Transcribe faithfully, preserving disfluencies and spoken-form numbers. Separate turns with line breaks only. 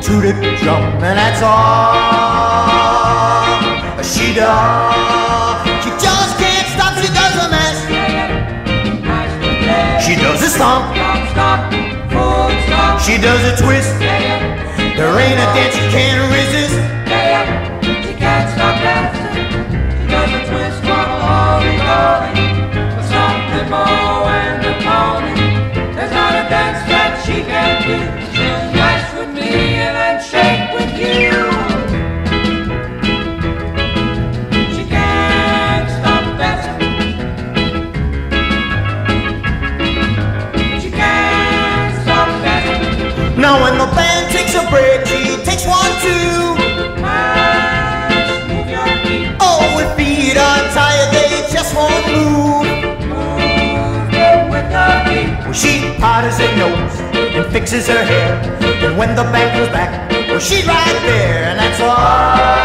toot a drum, and that's all she does. She just can't stop, she does a mess. She does a stomp, she does a twist. There ain't a dance she can't resist.
She can't stop dancing. She does a twist, wobble, holy, holy. But something more and the pony. There's not a dance that she can't do. She'll dance with me and then shake with you. She can't stop dancing. She can't stop dancing.
Now when the band takes a break, she takes one, two.
Move your feet.
Oh, her feet are tired, they just won't move.
Move them with the beat.
Well, she powders her nose and fixes her hair. And when the band comes back, well, she's right there, and that's all